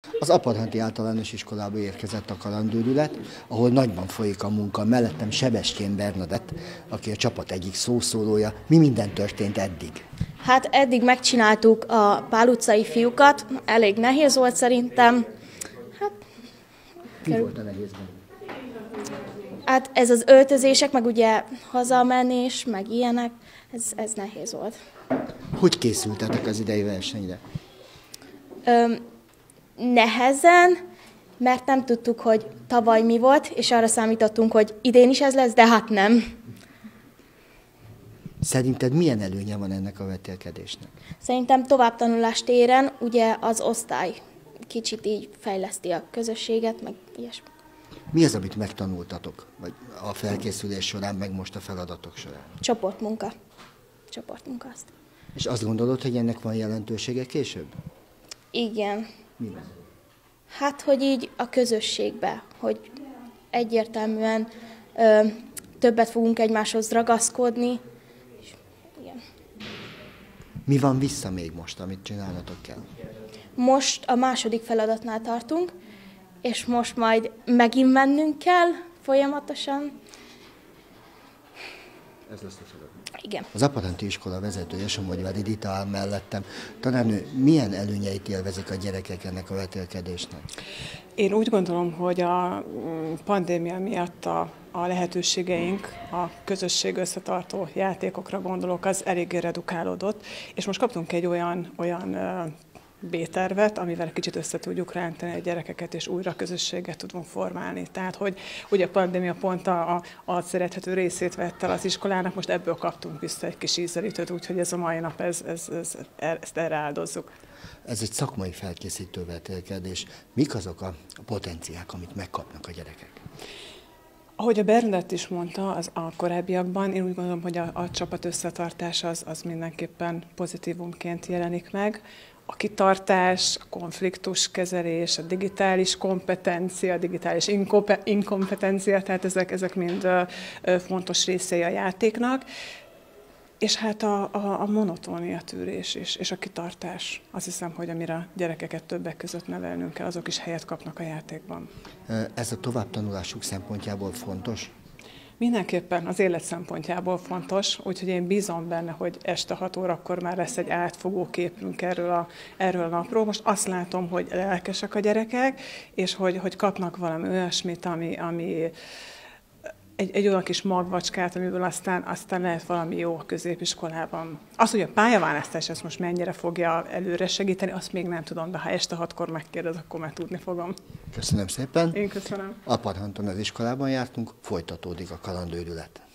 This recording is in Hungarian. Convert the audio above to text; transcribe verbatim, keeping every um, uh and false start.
Az Apadhanti Általános Iskolába érkezett a kalandőrület, ahol nagyban folyik a munka. Mellettem Sebestyén Bernadett, aki a csapat egyik szószólója. Mi minden történt eddig? Hát eddig megcsináltuk a Pál utcai fiúkat, elég nehéz volt szerintem. Hát, Mi kerül... volt a nehéz? Hát ez az öltözések, meg ugye hazamenés, meg ilyenek, ez, ez nehéz volt. Hogy készültetek az idei versenyre? Öm, nehezen, mert nem tudtuk, hogy tavaly mi volt, és arra számítottunk, hogy idén is ez lesz, de hát nem. Szerinted milyen előnye van ennek a vetélkedésnek? Szerintem továbbtanulás téren ugye az osztály kicsit így fejleszti a közösséget, meg ilyesmi. Mi az, amit megtanultatok vagy a felkészülés során, meg most a feladatok során? Csoportmunka. Csoportmunka azt. És azt gondolod, hogy ennek van jelentősége később? Igen. Miben? Hát, hogy így a közösségbe, hogy egyértelműen ö, többet fogunk egymáshoz ragaszkodni. És, igen. Mi van vissza még most, amit csinálnatok kell? Most a második feladatnál tartunk, és most majd megint mennünk kell folyamatosan. Ez lesz a feladat. Igen. Az Apadhanti Iskola vezetője, Somogyvári Dita áll mellettem. Tanárnő, milyen előnyeit élvezik a gyerekek ennek a vetélkedésnek? Én úgy gondolom, hogy a pandémia miatt a, a lehetőségeink, a közösség összetartó játékokra gondolok, az eléggé redukálódott, és most kaptunk egy olyan, olyan B-tervet, amivel kicsit össze tudjuk rántani a gyerekeket, és újra közösséget tudunk formálni. Tehát, hogy ugye a pandémia pont a, a, a szerethető részét vett el az iskolának, most ebből kaptunk vissza egy kis ízelítőt, úgyhogy ez a mai nap, ez, ez, ez, ezt erre áldozzuk. Ez egy szakmai felkészítő vetélkedés. Mik azok a potenciák, amit megkapnak a gyerekek? Ahogy a Bernadett is mondta az a korábbiakban, én úgy gondolom, hogy a, a csapat összetartás az, az mindenképpen pozitívumként jelenik meg. A kitartás, a konfliktuskezelés, a digitális kompetencia, a digitális inkompetencia, tehát ezek, ezek mind fontos részei a játéknak. És hát a, a, a monotónia tűrés és, és a kitartás. Azt hiszem, hogy amire a gyerekeket többek között nevelnünk kell, azok is helyet kapnak a játékban. Ez a továbbtanulásuk szempontjából fontos? Mindenképpen az élet szempontjából fontos, úgyhogy én bízom benne, hogy este hat órakor már lesz egy átfogó képünk erről a, erről a napról. Most azt látom, hogy lelkesek a gyerekek, és hogy, hogy kapnak valami olyasmit, ami, ami egy, egy olyan kis magvacskát, amiből aztán, aztán lehet valami jó a középiskolában. Az, hogy a pályaválasztás ezt most mennyire fogja előre segíteni, azt még nem tudom, de ha este hatkor megkérdez, akkor már tudni fogom. Köszönöm szépen. Én köszönöm. Apadhanton az iskolában jártunk, folytatódik a kalandőrület.